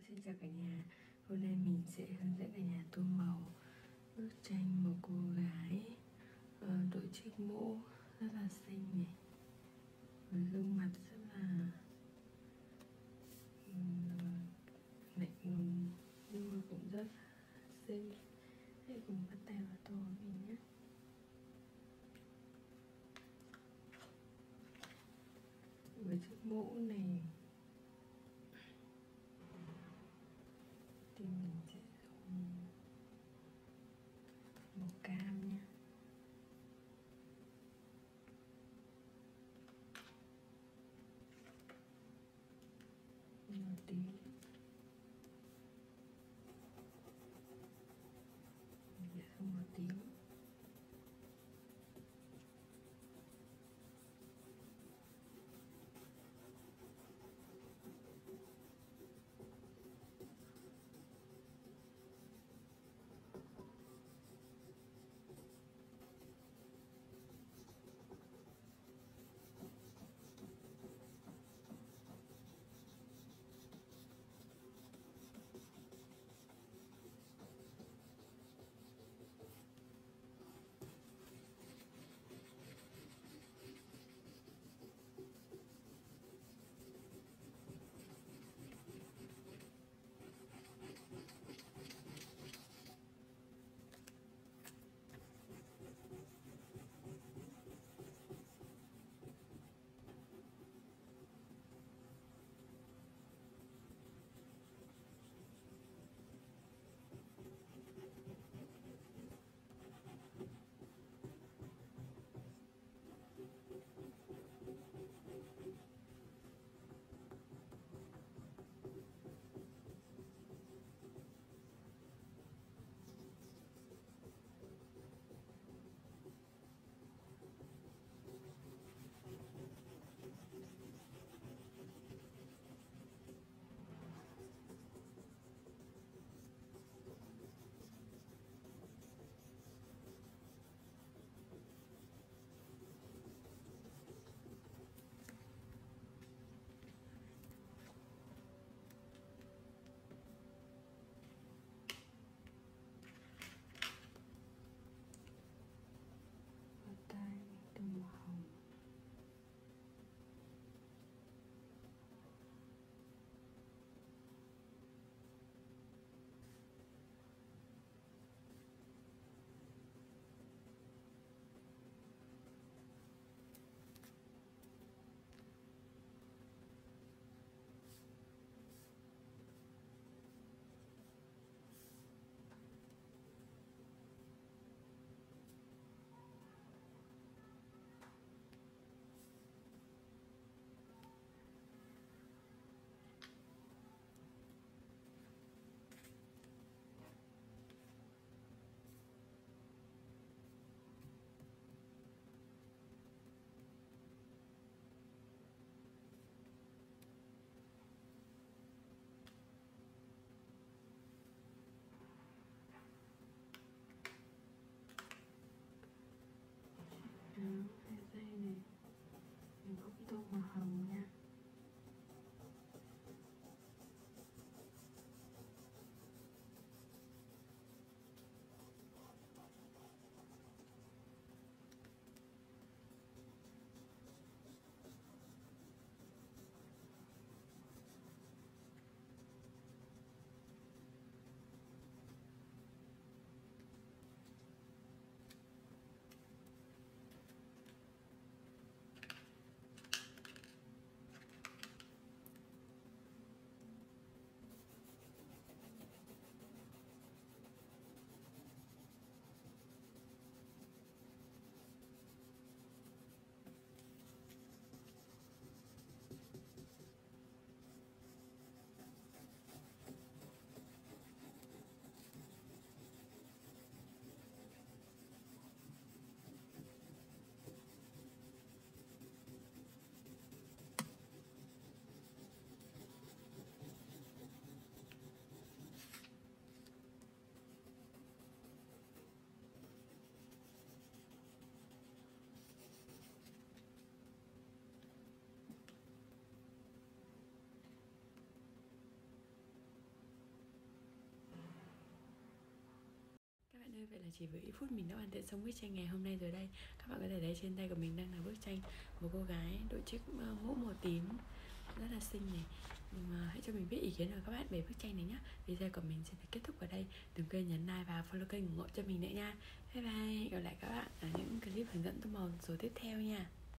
Xin chào cả nhà. Hôm nay mình sẽ hướng dẫn cả nhà tô màu bức tranh một cô gái đội chiếc mũ rất là xinh này, với gương mặt rất là lạnh lùng nhưng mà cũng rất là xinh. Hãy cùng bắt tay vào tô với mình nhé. Với chiếc mũ này thì mình sẽ dùng màu cam nha. Màu tím. Mình sẽ dùng màu tím. vậy là chỉ với ít phút mình đã hoàn thiện xong bức tranh ngày hôm nay rồi đây. Các bạn có thể thấy trên tay của mình đang là bức tranh một cô gái đội chiếc mũ màu tím rất là xinh này. Hãy cho mình biết ý kiến của các bạn về bức tranh này nhé. Video của mình sẽ kết thúc ở đây. Đừng quên nhấn like và follow kênh ủng hộ cho mình nữa nha. Bye bye. Hẹn gặp lại các bạn ở những clip hướng dẫn tô màu số tiếp theo nha.